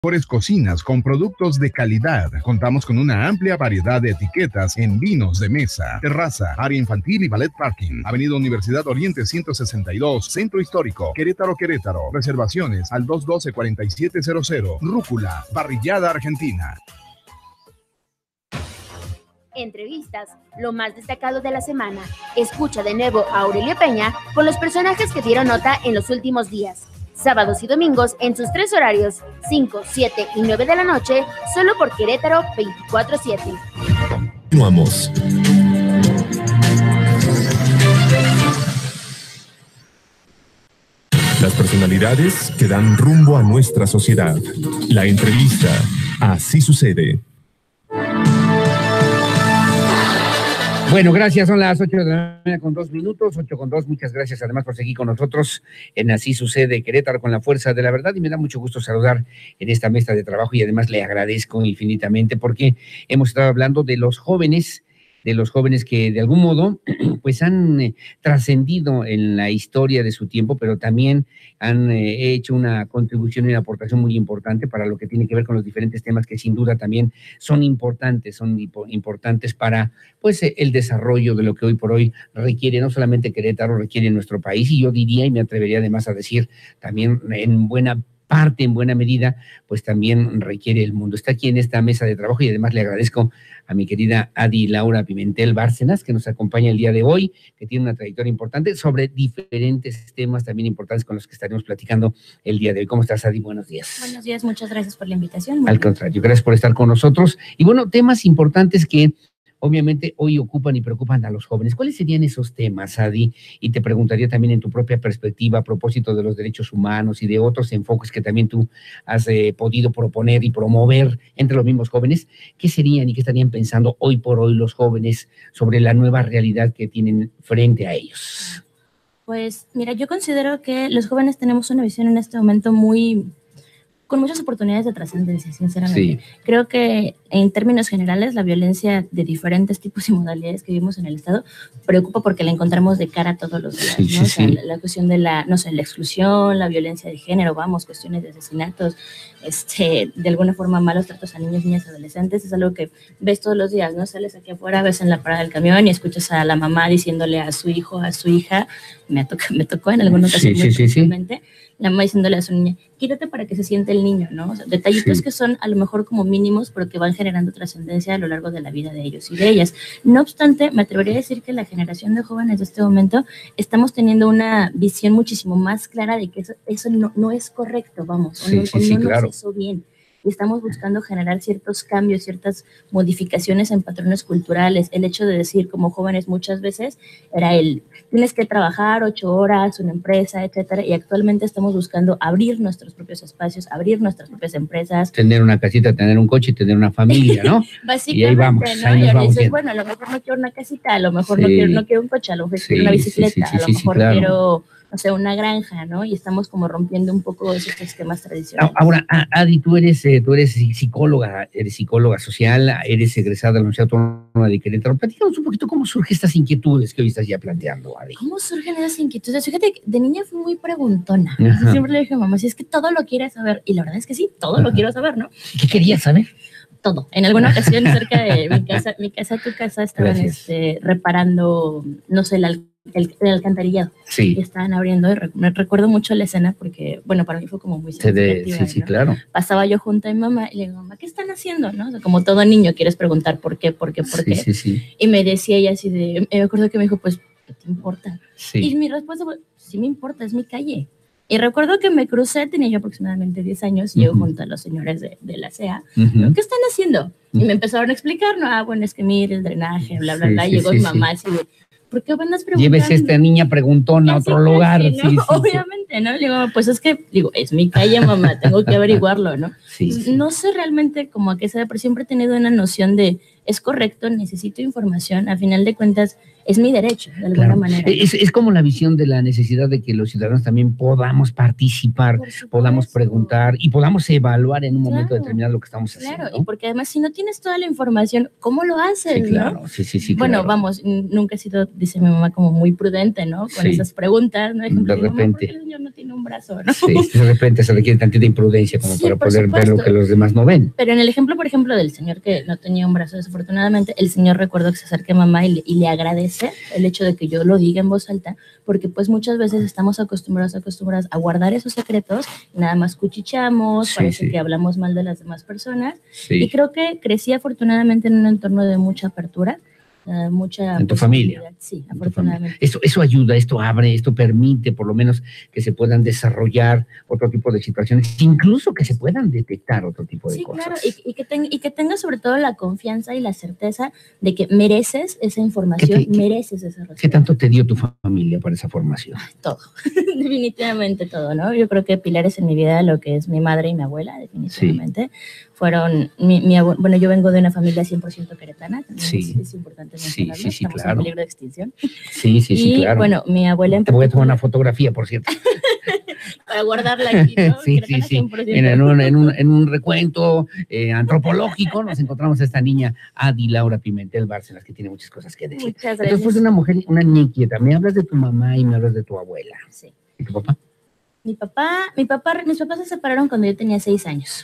Mejores cocinas con productos de calidad. Contamos con una amplia variedad de etiquetas en vinos de mesa, terraza, área infantil y ballet parking. Avenida Universidad Oriente 162, Centro Histórico, Querétaro, Querétaro. Reservaciones al 212-4700. Rúcula, parrillada argentina. Entrevistas, lo más destacado de la semana. Escucha de nuevo a Aurelio Peña con los personajes que dieron nota en los últimos días. Sábados y domingos en sus 3 horarios, 5, 7 y 9 de la noche, solo por Querétaro 24/7. Continuamos. Las personalidades que dan rumbo a nuestra sociedad. La entrevista. Así sucede. Bueno, gracias, son las 8 de la mañana con 2 minutos, 8:02, muchas gracias además por seguir con nosotros en Así Sucede Querétaro con la fuerza de la verdad, y me da mucho gusto saludar en esta mesa de trabajo y además le agradezco infinitamente porque hemos estado hablando de los jóvenes que de algún modo pues han trascendido en la historia de su tiempo, pero también han hecho una contribución y una aportación muy importante para lo que tiene que ver con los diferentes temas que sin duda también son importantes para pues el desarrollo de lo que hoy por hoy requiere no solamente Querétaro, requiere nuestro país, y yo diría y me atrevería además a decir también en buena medida, pues también requiere el mundo. Está aquí en esta mesa de trabajo y además le agradezco a mi querida Adi Laura Pimentel Bárcenas, que nos acompaña el día de hoy, que tiene una trayectoria importante sobre diferentes temas también importantes con los que estaremos platicando el día de hoy. ¿Cómo estás, Adi? Buenos días. Buenos días, muchas gracias por la invitación. Al contrario, gracias por estar con nosotros. Y bueno, temas importantes que obviamente hoy ocupan y preocupan a los jóvenes. ¿Cuáles serían esos temas, Adi? Y te preguntaría también en tu propia perspectiva a propósito de los derechos humanos y de otros enfoques que también tú has podido proponer y promover entre los mismos jóvenes. ¿Qué serían y qué estarían pensando hoy por hoy los jóvenes sobre la nueva realidad que tienen frente a ellos? Pues mira, yo considero que los jóvenes tenemos una visión en este momento con muchas oportunidades de trascendencia, sinceramente. Sí. Creo que en términos generales la violencia de diferentes tipos y modalidades que vivimos en el Estado preocupa porque la encontramos de cara todos los días, ¿no? O sea, la cuestión de la exclusión, la violencia de género, cuestiones de asesinatos, de alguna forma malos tratos a niños, niñas, adolescentes, es algo que ves todos los días, ¿no? Sales aquí afuera, ves en la parada del camión y escuchas a la mamá diciéndole a su hijo, a su hija, me tocó en alguna ocasión muy la mamá diciéndole a su niña, quítate para que se siente el niño, ¿no? O sea, detallitos que son a lo mejor como mínimos, pero que van generando trascendencia a lo largo de la vida de ellos y de ellas. No obstante, me atrevería a decir que la generación de jóvenes de este momento estamos teniendo una visión muchísimo más clara de que eso no es correcto, no nos hizo bien. Y estamos buscando generar ciertos cambios, ciertas modificaciones en patrones culturales. El hecho de decir como jóvenes muchas veces era tienes que trabajar 8 horas, una empresa, etcétera, y actualmente estamos buscando abrir nuestros propios espacios, abrir nuestras propias empresas. Tener una casita, tener un coche, tener una familia, ¿no? Básicamente, y ahí vamos, ¿no? Ahí nos vamos dices, bueno, a lo mejor no quiero una casita, a lo mejor no quiero un coche, a lo mejor quiero una bicicleta, a lo mejor quiero... o sea, una granja, ¿no? Y estamos como rompiendo un poco esos esquemas tradicionales. Ahora, Adi, tú eres psicóloga social, eres egresada de la Universidad Autónoma de Querétaro. Platícanos un poquito cómo surgen estas inquietudes que hoy estás ya planteando, Adi. ¿Cómo surgen esas inquietudes? Fíjate, de niña fui muy preguntona. Siempre le dije a mamá, si es que todo lo quieres saber. Y la verdad es que sí, todo lo quiero saber, ¿no? ¿Qué querías saber? Todo. En alguna ocasión cerca de tu casa, estaban reparando, no sé, el alcantarillado. Sí. Y estaban abriendo, y me recuerdo mucho la escena porque, bueno, para mí fue como muy significativa. Sí, ¿no? Claro. Pasaba yo junto a mi mamá y le digo, mamá, ¿qué están haciendo? ¿No? O sea, como todo niño quieres preguntar por qué. Sí. Y me decía ella así me acuerdo que me dijo, pues, ¿qué te importa? Sí. Y mi respuesta fue, sí me importa, es mi calle. Y recuerdo que me crucé, tenía yo aproximadamente 10 años, y yo junto a los señores de la CEA, ¿qué están haciendo? Y me empezaron a explicar, no, bueno, es que mire, el drenaje, bla, bla, bla. Llegó mi mamá así de, ¿por qué andas preguntando? Llévese esta niña preguntona a otro lugar. ¿no? Obviamente, ¿no? Le digo, pues es que, es mi calle, mamá, tengo que averiguarlo, ¿no? No sé realmente cómo a qué se da, pero siempre he tenido una noción de, es correcto, necesito información, a final de cuentas, es mi derecho, de alguna manera. Es como la visión de la necesidad de que los ciudadanos también podamos participar, podamos preguntar y podamos evaluar en un momento determinado lo que estamos haciendo. Claro, y porque además si no tienes toda la información, ¿cómo lo haces? Sí, claro, ¿no? sí. Bueno, claro. Vamos, nunca he sido, dice mi mamá, como muy prudente, ¿no? Con esas preguntas, ¿no? De repente. Mamá, no tiene un brazo, ¿no? Sí, de repente se requiere tantita imprudencia como para poder ver lo que los demás no ven. Pero en el ejemplo, por ejemplo, del señor que no tenía un brazo, desafortunadamente, el señor recuerdo que se acerca a mamá y le agradece el hecho de que yo lo diga en voz alta, porque pues muchas veces estamos acostumbrados a guardar esos secretos y nada más cuchicheamos, parece que hablamos mal de las demás personas. Y creo que crecí afortunadamente en un entorno de mucha apertura. Mucha en tu familia. Sí, afortunadamente. Esto ayuda, esto abre, esto permite por lo menos que se puedan desarrollar otro tipo de situaciones, incluso que se puedan detectar otro tipo de cosas. Claro, y que tengas sobre todo la confianza y la certeza de que mereces esa información, mereces esa respuesta. ¿Qué tanto te dio tu familia para esa formación? Todo, definitivamente todo, ¿no? Yo creo que pilares en mi vida, lo que es mi madre y mi abuela, definitivamente. Fueron, bueno, yo vengo de una familia 100% queretana, es importante mencionarlo, estamos en peligro de extinción. Sí, claro. Y bueno, mi abuela... Te voy a tomar una fotografía, por cierto. Para guardarla aquí, ¿no? Sí. En un recuento antropológico nos encontramos a esta niña, Adi Laura Pimentel Bárcenas, que tiene muchas cosas que decir. Muchas gracias. Entonces, pues una mujer, una niña inquieta. Me hablas de tu mamá y me hablas de tu abuela. Sí. ¿Y tu papá? Mis papás se separaron cuando yo tenía 6 años.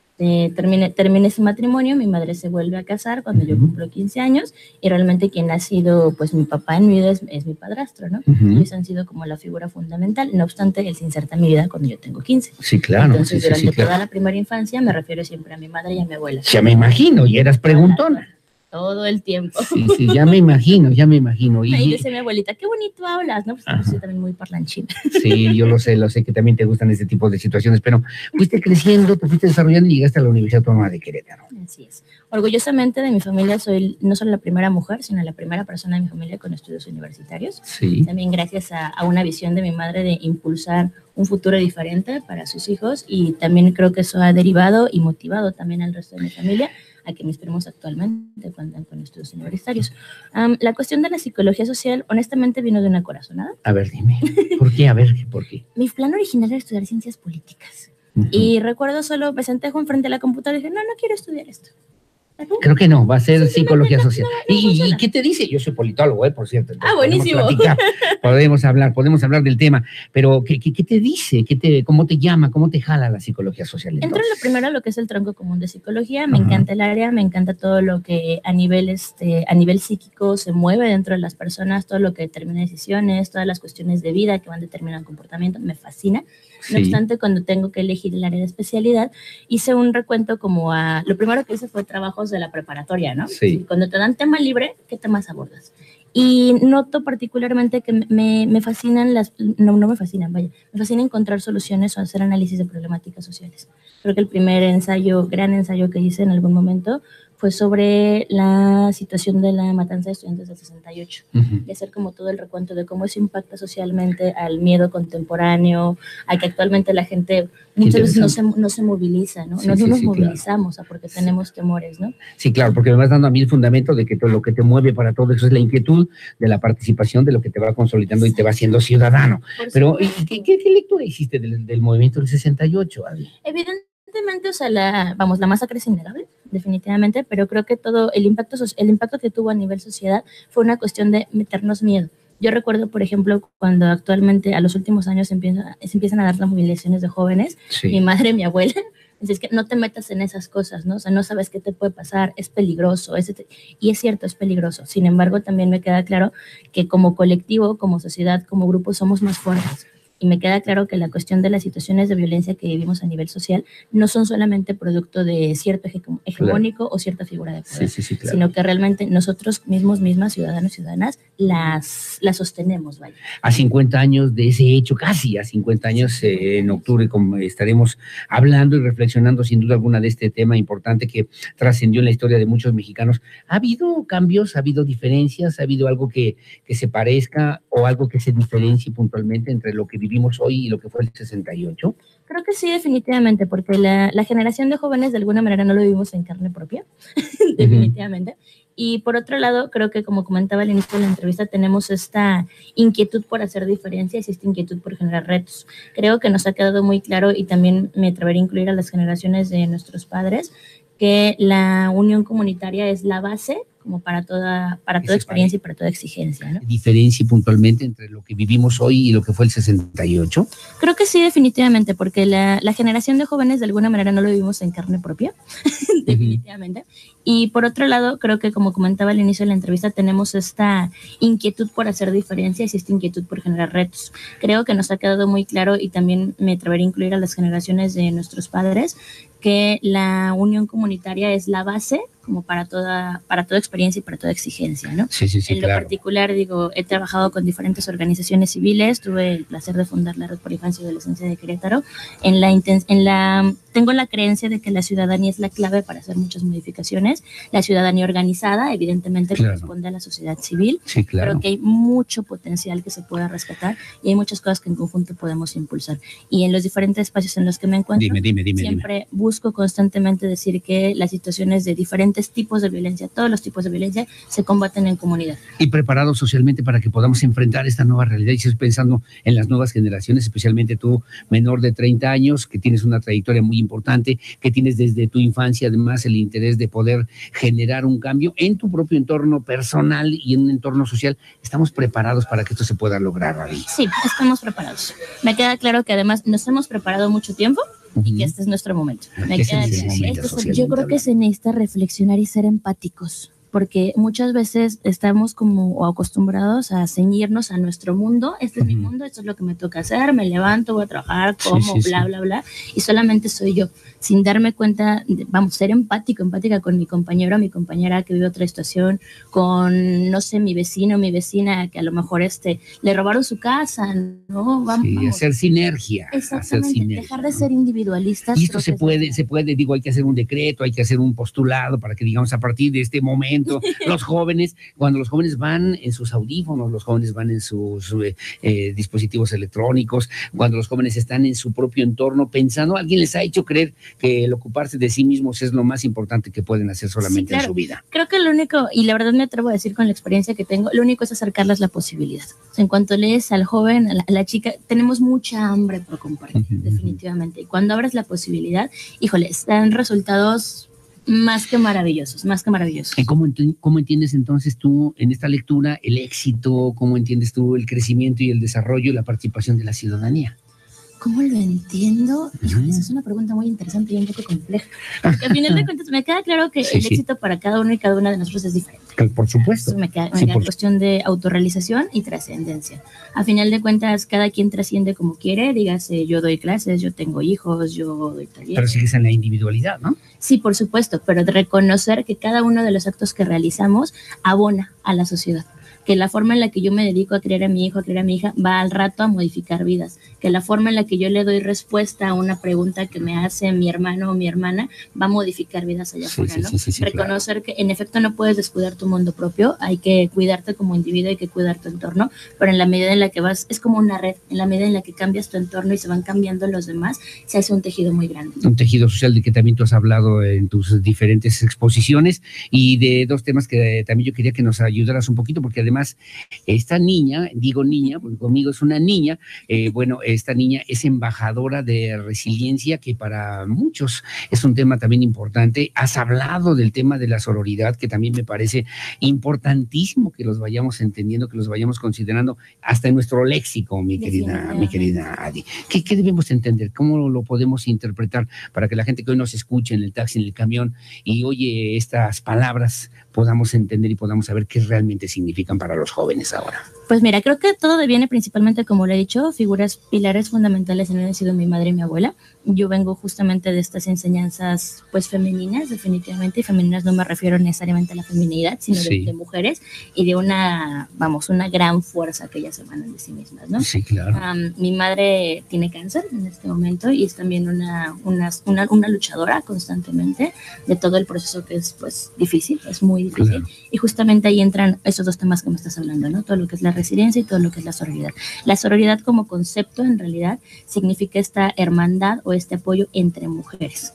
Terminé ese matrimonio, mi madre se vuelve a casar cuando yo cumplo 15 años y realmente quien ha sido pues mi papá en mi vida es mi padrastro, ¿no? Ellos han sido como la figura fundamental, no obstante él se inserta en mi vida cuando yo tengo 15. Sí, claro. Entonces durante toda la primera infancia me refiero siempre a mi madre y a mi abuela. Ya me imagino, y eras preguntona. Todo el tiempo. Sí, ya me imagino. Y ahí dice mi abuelita, qué bonito hablas, ¿no? Pues yo soy también muy parlanchina. Sí, yo lo sé que también te gustan ese tipo de situaciones, pero fuiste creciendo, te fuiste desarrollando y llegaste a la Universidad Autónoma de Querétaro. Así es. Orgullosamente de mi familia soy no solo la primera mujer, sino la primera persona de mi familia con estudios universitarios. Sí. También gracias a una visión de mi madre de impulsar un futuro diferente para sus hijos y también creo que eso ha derivado y motivado también al resto de mi familia a que mis primos actualmente cuentan con estudios universitarios. La cuestión de la psicología social, honestamente, vino de una corazonada. A ver, dime, ¿por qué? ¿Por qué? Mi plan original era estudiar ciencias políticas. Y recuerdo solo me senté frente a la computadora y dije, no quiero estudiar esto. Creo que no, va a ser psicología social. ¿Y qué te dice? Yo soy politólogo, por cierto. Buenísimo. Podemos hablar del tema, pero ¿qué te dice? ¿Cómo te llama? ¿Cómo te jala la psicología social? Entro en lo primero, lo que es el tronco común de psicología. Me encanta el área, me encanta todo lo que a nivel psíquico se mueve dentro de las personas, todo lo que determina decisiones, todas las cuestiones de vida que van determinando comportamiento, me fascina. No obstante, cuando tengo que elegir el área de especialidad, hice un recuento lo primero que hice fue trabajos de la preparatoria, ¿no? Sí. Cuando te dan tema libre, ¿qué temas abordas? Y noto particularmente que me fascinan no me fascinan, me fascina encontrar soluciones o hacer análisis de problemáticas sociales. Creo que el primer gran ensayo que hice en algún momento fue sobre la situación de la matanza de estudiantes del 68 y hacer como todo el recuento de cómo eso impacta socialmente al miedo contemporáneo, a que actualmente la gente muchas veces no se moviliza, ¿no? No nos movilizamos porque tenemos temores, ¿no? Sí, claro, porque me vas dando a mí el fundamento de que todo lo que te mueve para todo eso es la inquietud de la participación, de lo que te va consolidando y te va haciendo ciudadano. Pero, ¿qué lectura hiciste del movimiento del 68, Adi? Evidentemente, o sea, la masacre es innegable, definitivamente, pero creo que todo el impacto que tuvo a nivel sociedad fue una cuestión de meternos miedo. Yo recuerdo, por ejemplo, cuando actualmente a los últimos años se empiezan a dar las movilizaciones de jóvenes, mi madre, mi abuela, es que no te metas en esas cosas, ¿no? O sea, no sabes qué te puede pasar, es peligroso, y es cierto, es peligroso. Sin embargo, también me queda claro que como colectivo, como sociedad, como grupo, somos más fuertes. Y me queda claro que la cuestión de las situaciones de violencia que vivimos a nivel social no son solamente producto de cierto hegemónico o cierta figura de poder, sino que realmente nosotros mismas, ciudadanos y ciudadanas, las sostenemos, vaya. A 50 años de ese hecho, casi a 50 años, en octubre estaremos hablando y reflexionando sin duda alguna de este tema importante que trascendió en la historia de muchos mexicanos. ¿Ha habido cambios, ha habido diferencias, ha habido algo que se parezca o algo que se diferencie puntualmente entre lo que vivimos hoy y lo que fue el 68? Creo que sí, definitivamente, porque la generación de jóvenes de alguna manera no lo vivimos en carne propia, definitivamente. Y por otro lado, creo que como comentaba al inicio de la entrevista, tenemos esta inquietud por hacer diferencias y esta inquietud por generar retos. Creo que nos ha quedado muy claro, y también me atrevería a incluir a las generaciones de nuestros padres, que la unión comunitaria es la base como para toda experiencia y para toda exigencia, ¿no? ¿Diferencia puntualmente entre lo que vivimos hoy y lo que fue el 68? Creo que sí, definitivamente, porque la generación de jóvenes de alguna manera no lo vivimos en carne propia, definitivamente. Y por otro lado, creo que como comentaba al inicio de la entrevista, tenemos esta inquietud por hacer diferencias y esta inquietud por generar retos. Creo que nos ha quedado muy claro, y también me atrevería a incluir a las generaciones de nuestros padres, que la unión comunitaria es la base como para toda experiencia y para toda exigencia, ¿no? Sí, En lo particular, he trabajado con diferentes organizaciones civiles, tuve el placer de fundar la Red por la Infancia y Adolescencia de Querétaro. Tengo la creencia de que la ciudadanía es la clave para hacer muchas modificaciones. La ciudadanía organizada, evidentemente, corresponde a la sociedad civil, pero que hay mucho potencial que se pueda rescatar y hay muchas cosas que en conjunto podemos impulsar. Y en los diferentes espacios en los que me encuentro, siempre busco constantemente decir que las situaciones de diferentes tipos de violencia, todos los tipos de violencia, se combaten en comunidad. Y preparados socialmente para que podamos enfrentar esta nueva realidad. Y estoy pensando en las nuevas generaciones, especialmente tú, menor de 30 años, que tienes una trayectoria muy importante, que tienes desde tu infancia además el interés de poder generar un cambio en tu propio entorno personal y en un entorno social. ¿Estamos preparados para que esto se pueda lograr, Ravi? Sí, estamos preparados. Me queda claro que además nos hemos preparado mucho tiempo y que este es nuestro momento. Yo creo que se necesita reflexionar y ser empáticos, porque muchas veces estamos como acostumbrados a ceñirnos a nuestro mundo. Este es mi mundo, esto es lo que me toca hacer, me levanto, voy a trabajar, como, bla, bla, bla, y solamente soy yo, sin darme cuenta, ser empática con mi compañero, mi compañera que vive otra situación, con, no sé, mi vecino, mi vecina, que a lo mejor le robaron su casa, ¿no? Vamos. Hacer sinergia. Exactamente, dejar de ser individualistas. Y esto se puede, hay que hacer un decreto, hay que hacer un postulado para que, digamos, a partir de este momento, cuando los jóvenes van en sus audífonos, los jóvenes van en sus dispositivos electrónicos, cuando los jóvenes están en su propio entorno pensando, alguien les ha hecho creer que el ocuparse de sí mismos es lo más importante que pueden hacer solamente en su vida. Creo que lo único, y la verdad me atrevo a decir con la experiencia que tengo, lo único es acercarles la posibilidad. O sea, en cuanto lees al joven, a la chica, tenemos mucha hambre por compartir, definitivamente. Y cuando abres la posibilidad, híjole, están resultados más que maravillosos. ¿Y cómo entiendes entonces tú en esta lectura el éxito? ¿Cómo entiendes tú el crecimiento y el desarrollo y la participación de la ciudadanía? ¿Cómo lo entiendo? Híjole, esa es una pregunta muy interesante y un poco compleja. Porque al final de cuentas me queda claro que el éxito para cada uno y cada una de nosotros es diferente. Por supuesto. Me queda cuestión de autorrealización y trascendencia. A final de cuentas, cada quien trasciende como quiere. Dígase, yo doy clases, yo tengo hijos, yo doy talleres. Pero sigues en la individualidad, ¿no? Sí, por supuesto, pero de reconocer que cada uno de los actos que realizamos abona a la sociedad. Que la forma en la que yo me dedico a criar a mi hijo, a criar a mi hija, va al rato a modificar vidas. Que la forma en la que yo le doy respuesta a una pregunta que me hace mi hermano o mi hermana va a modificar vidas allá afuera, ¿no? Reconocer que en efecto no puedes descuidar tu mundo propio, hay que cuidarte como individuo, hay que cuidar tu entorno, pero en la medida en la que vas, es como una red, en la medida en la que cambias tu entorno y se van cambiando los demás, se hace un tejido muy grande. Un tejido social de que también tú has hablado en tus diferentes exposiciones, y de dos temas que también yo quería que nos ayudaras un poquito, porque además esta niña, digo niña, porque conmigo es una niña, esta niña es embajadora de resiliencia, que para muchos es un tema también importante. Has hablado del tema de la sororidad, que también me parece importantísimo que los vayamos entendiendo, que los vayamos considerando hasta en nuestro léxico, mi querida Adi. ¿Qué debemos entender? ¿Cómo lo podemos interpretar para que la gente que hoy nos escuche en el taxi, en el camión, y oye estas palabras, podamos entender y podamos saber qué realmente significan para los jóvenes ahora? Pues mira, creo que todo deviene principalmente, como lo he dicho, figuras pilares fundamentales en han sido mi madre y mi abuela. Yo vengo justamente de estas enseñanzas pues femeninas, definitivamente, y femeninas no me refiero necesariamente a la feminidad, sino de mujeres, y de una gran fuerza que ellas emanan de sí mismas, ¿no? Sí, claro. Mi madre tiene cáncer en este momento y es también una luchadora constantemente de todo el proceso, que es pues difícil, es muy difícil, claro. Y justamente ahí entran esos dos temas que me estás hablando, ¿no? Todo lo que es la resiliencia y todo lo que es la sororidad. La sororidad como concepto en realidad significa esta hermandad o este apoyo entre mujeres.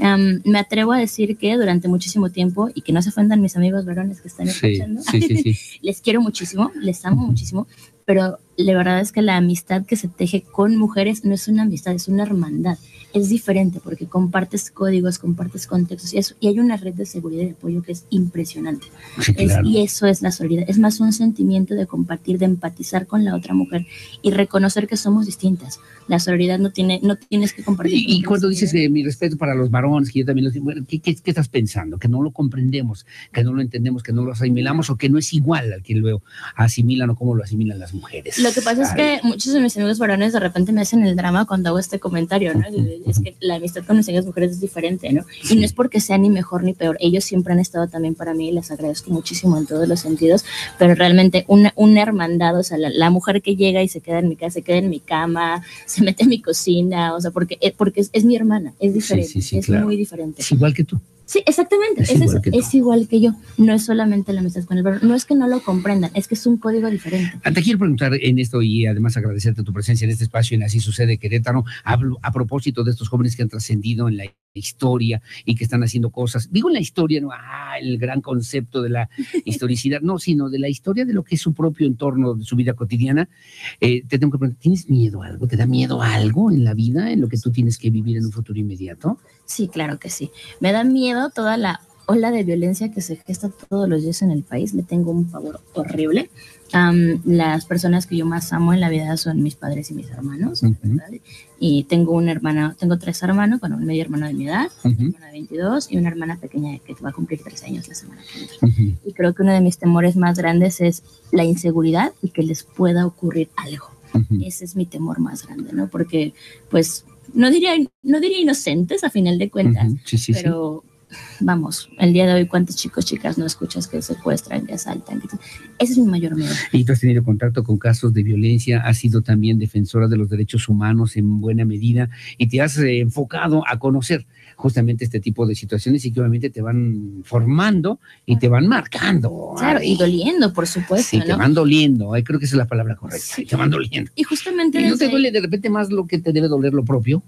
Me atrevo a decir que durante muchísimo tiempo, y que no se ofendan mis amigos varones que están escuchando, les quiero muchísimo, les amo muchísimo, pero la verdad es que la amistad que se teje con mujeres no es una amistad, es una hermandad. es diferente porque compartes códigos, compartes contextos y hay una red de seguridad y apoyo que es impresionante. Sí, claro. Y eso es la solidaridad. Es más un sentimiento de compartir, de empatizar con la otra mujer y reconocer que somos distintas. La solidaridad no tienes que compartir. Y cuando dices mi respeto para los varones, que yo también lo digo, bueno, ¿qué estás pensando? Que no lo comprendemos, que no lo entendemos, que no lo asimilamos o que no es igual al que lo asimilan o cómo lo asimilan las mujeres. Lo que pasa es que muchos de mis amigos varones de repente me hacen el drama cuando hago este comentario, ¿no? Es que la amistad con mis amigas mujeres es diferente, ¿no? Sí. Y no es porque sea ni mejor ni peor. Ellos siempre han estado también para mí y les agradezco muchísimo en todos los sentidos, pero realmente una hermandad, o sea, la mujer que llega y se queda en mi casa, se queda en mi cama, se mete en mi cocina, o sea, porque es mi hermana, es diferente, sí, es claro. Muy diferente. Es igual que tú. Sí, exactamente, es igual que yo, no es solamente la amistad con el varón, no es que no lo comprendan, es que es un código diferente. Te quiero preguntar en esto y además agradecerte tu presencia en este espacio en Así Sucede Querétaro, a propósito de estos jóvenes que han trascendido en la historia y que están haciendo cosas, digo en la historia, no el gran concepto de la historicidad, no, sino de la historia de lo que es su propio entorno, de su vida cotidiana. Te tengo que preguntar, ¿tienes miedo a algo? ¿Te da miedo a algo en la vida, en lo que tú tienes que vivir en un futuro inmediato? Sí, claro que sí. Me da miedo toda la ola de violencia que se gesta todos los días en el país. Le tengo un pavor horrible. Las personas que yo más amo en la vida son mis padres y mis hermanos, ¿verdad? Y tengo tengo 3 hermanos, bueno, un medio hermano de mi edad, una hermana de 22 y una hermana pequeña que va a cumplir 3 años la semana que viene. Y creo que uno de mis temores más grandes es la inseguridad y que les pueda ocurrir algo. Ese es mi temor más grande, ¿no? Porque, pues, no diría inocentes a final de cuentas, pero vamos, el día de hoy cuántos chicos, chicas no escuchas que secuestran, que asaltan, ese es mi mayor miedo. Y tú has tenido contacto con casos de violencia, has sido también defensora de los derechos humanos en buena medida y te has enfocado a conocer justamente este tipo de situaciones y que obviamente te van formando y te van marcando. Claro, y doliendo, por supuesto. Sí, ¿no? Te van doliendo, creo que esa es la palabra correcta, sí. Te van doliendo. Y justamente ¿Y no te duele de repente más lo que te debe doler lo propio?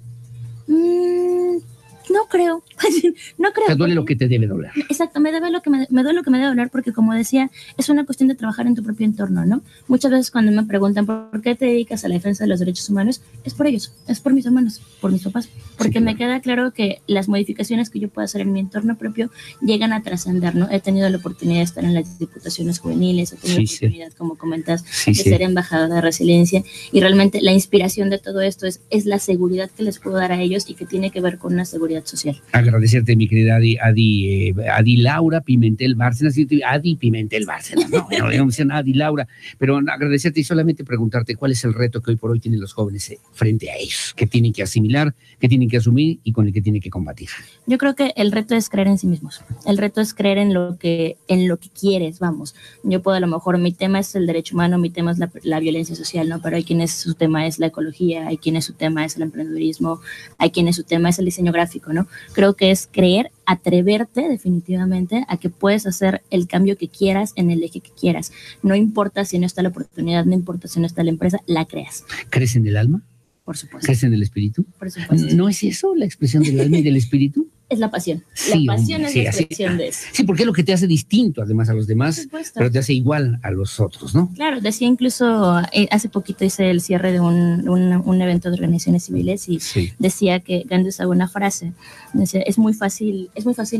No creo. No creo. Te duele lo que te debe doler. Exacto, me duele lo que me debe doler porque, como decía, es una cuestión de trabajar en tu propio entorno, ¿no? Muchas veces cuando me preguntan por qué te dedicas a la defensa de los derechos humanos, es por ellos, es por mis hermanos, por mis papás, porque me queda claro que las modificaciones que yo pueda hacer en mi entorno propio llegan a trascender, ¿no? He tenido la oportunidad de estar en las diputaciones juveniles, he tenido la oportunidad, como comentas, de ser embajadora de resiliencia, y realmente la inspiración de todo esto es la seguridad que les puedo dar a ellos y que tiene que ver con una seguridad social. Agradecerte, mi querida Adi Laura Pimentel Bárcenas, Adi Pimentel Bárcenas, no me dicen Adi Laura, pero agradecerte y solamente preguntarte cuál es el reto que hoy por hoy tienen los jóvenes frente a ellos, que tienen que asimilar, que tienen que asumir y con el que tienen que combatir. Yo creo que el reto es creer en sí mismos, el reto es creer en lo que quieres, vamos. Yo puedo, a lo mejor, mi tema es el derecho humano, mi tema es la violencia social, ¿no? Pero hay quienes su tema es la ecología, hay quienes su tema es el emprendedurismo, hay quienes su tema es el diseño gráfico, ¿no? Creo que es creer, atreverte definitivamente a que puedes hacer el cambio que quieras en el eje que quieras. No importa si no está la oportunidad, no importa si no está la empresa, la creas. ¿Crees en el alma? Por supuesto. ¿Crees en el espíritu? Por supuesto. ¿No es eso la expresión del alma y del espíritu? Es la pasión. Sí, la pasión es la así, expresión de eso. Sí, porque es lo que te hace distinto además a los demás, pero te hace igual a los otros, ¿no? Claro, decía incluso, hace poquito hice el cierre de un evento de organizaciones civiles y decía que Gandhi usaba una frase, decía, es muy fácil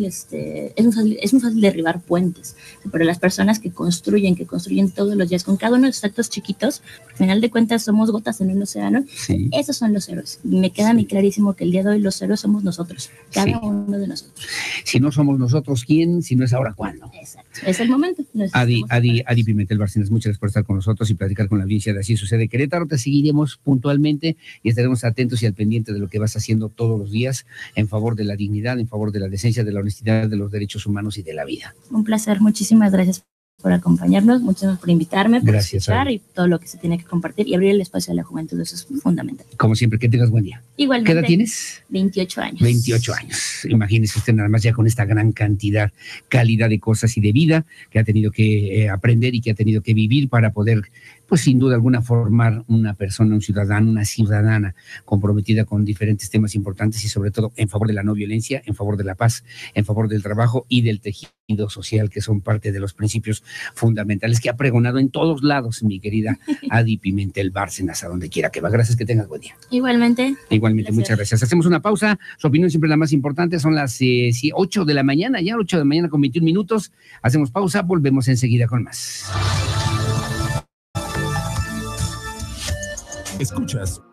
derribar puentes, pero las personas que construyen todos los días con cada uno de los actos chiquitos, al final de cuentas somos gotas en un océano, esos son los héroes. Me queda muy clarísimo que el día de hoy los héroes somos nosotros, cada uno de nosotros. Si no somos nosotros, ¿quién? Si no es ahora, ¿cuándo? Exacto, es el momento. Adi Pimentel Bárcenas, muchas gracias por estar con nosotros y platicar con la audiencia de Así Sucede Querétaro. Te seguiremos puntualmente y estaremos atentos y al pendiente de lo que vas haciendo todos los días en favor de la dignidad, en favor de la decencia, de la honestidad, de los derechos humanos y de la vida. Un placer, muchísimas gracias por acompañarnos, muchas gracias por invitarme, por escuchar y todo lo que se tiene que compartir y abrir el espacio a la juventud, eso es fundamental. Como siempre, que tengas buen día. Igualmente. ¿Qué edad tienes? 28 años. 28 años. Imagínese usted nada más ya con esta gran calidad de cosas y de vida que ha tenido que aprender y que ha tenido que vivir para poder pues sin duda alguna formar una persona, un ciudadano, una ciudadana comprometida con diferentes temas importantes y sobre todo en favor de la no violencia, en favor de la paz, en favor del trabajo y del tejido social, que son parte de los principios fundamentales que ha pregonado en todos lados mi querida Adi Pimentel Bárcenas, a donde quiera que va. Gracias, que tengas buen día. Igualmente. Igualmente, muchas gracias. Hacemos una pausa, su opinión siempre es la más importante, son las 8 de la mañana, ya 8 de la mañana con 21 minutos, hacemos pausa, volvemos enseguida con más. Escuchas